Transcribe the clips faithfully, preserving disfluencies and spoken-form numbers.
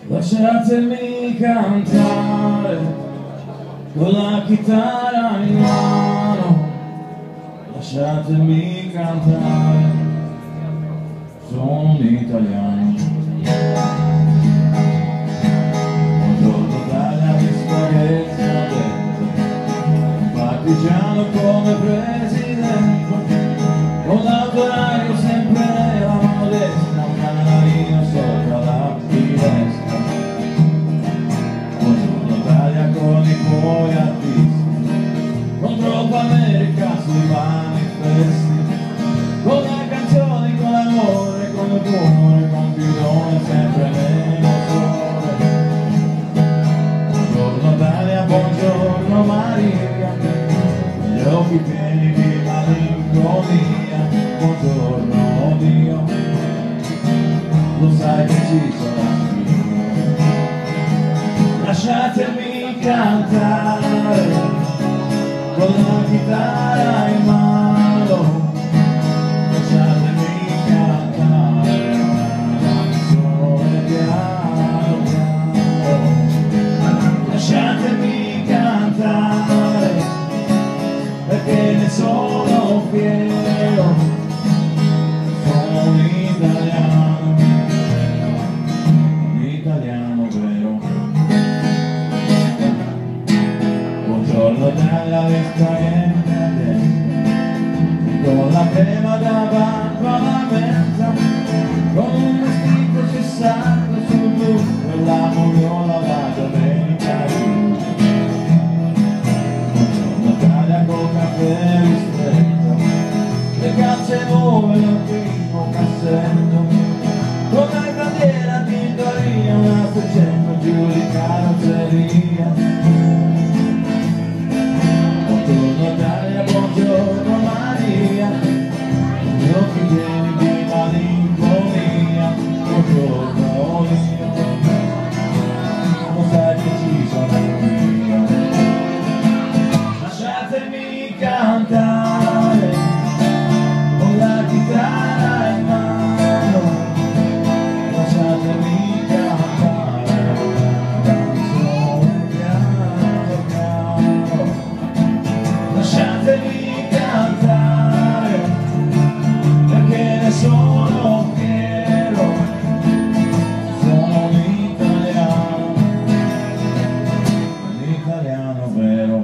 Lasciatemi cantare con la chitarra in mano, lasciatemi cantare, sono un italiano. Buongiorno Italia, mi spaghetti a dentro, un partigiano come presidente, con l'autoradio sempre nella mano destra, un canarino sopra la finestra. Con i tuoi artisti, contro l'America sui manifesti, con le canzoni, con l'amore, con il cuore, con filone sempre meno sole. Buongiorno Italia, buongiorno Maria, gli occhi pieni di malinconia, buongiorno Dio, lo sai che ci sarà anch'io. Lasciatemi cantare con la chitarra in mano, lasciatemi cantare una canzone piano piano, lasciatemi cantare perché ne sono fiero, sono un italiano, un italiano vero. Buongiorno dalla vista con la crema da barba alla menta, con un vestito fissato sul blu e la moviola la domenica giù. Buongiorno Italia col caffè ristretto, le calze nuove nel primo cassetto, con la bandiera di Tintoria, una seicento giù di carrozzeria. Buongiorno Maria, gli occhi pieni di malinconia, buongiorno Dio, lo sai che ci sono anch'io. Lasciatemi cantare con la chitarra in mano, lasciatemi cantare una canzone piano piano, lasciatemi sono fiero, sono un italiano, un italiano vero.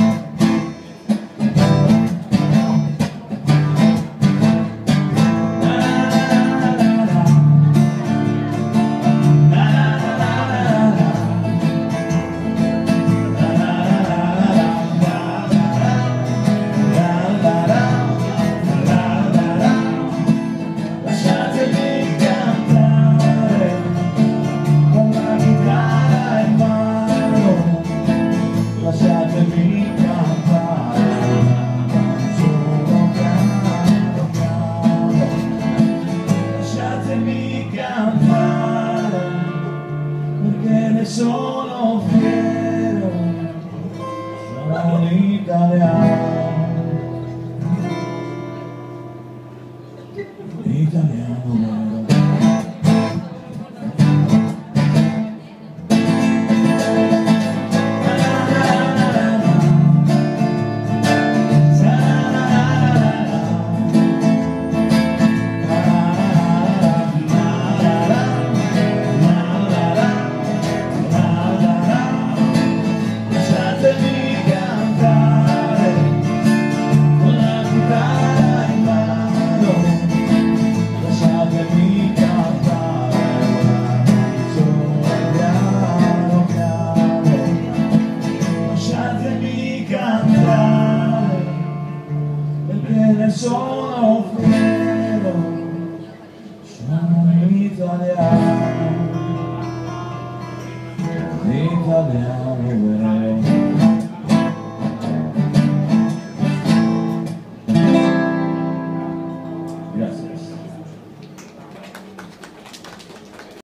Lasciatemi cantare una canzone piano piano, lasciatemi cantare perché ne sono fiero, sono un italiano, italiano vero. Sono fiero, sono un italiano, italiano vero.